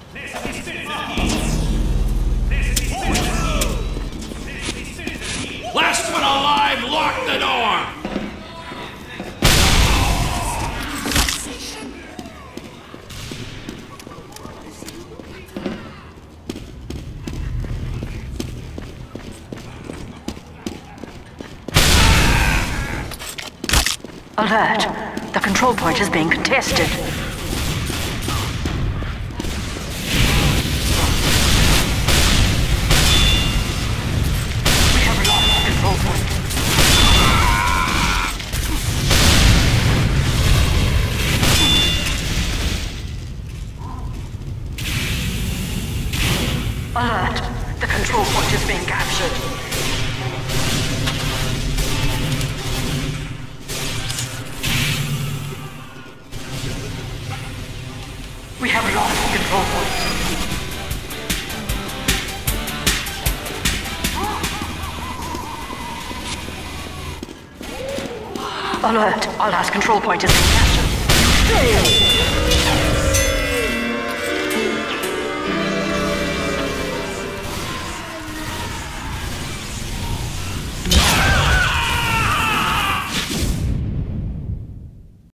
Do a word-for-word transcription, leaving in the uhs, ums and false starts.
Last one alive, lock the door! Alert! The control point is being contested. We have lost the control point. Alert! The control point is being captured. We have lost control point. Alert! Our last control point is being captured.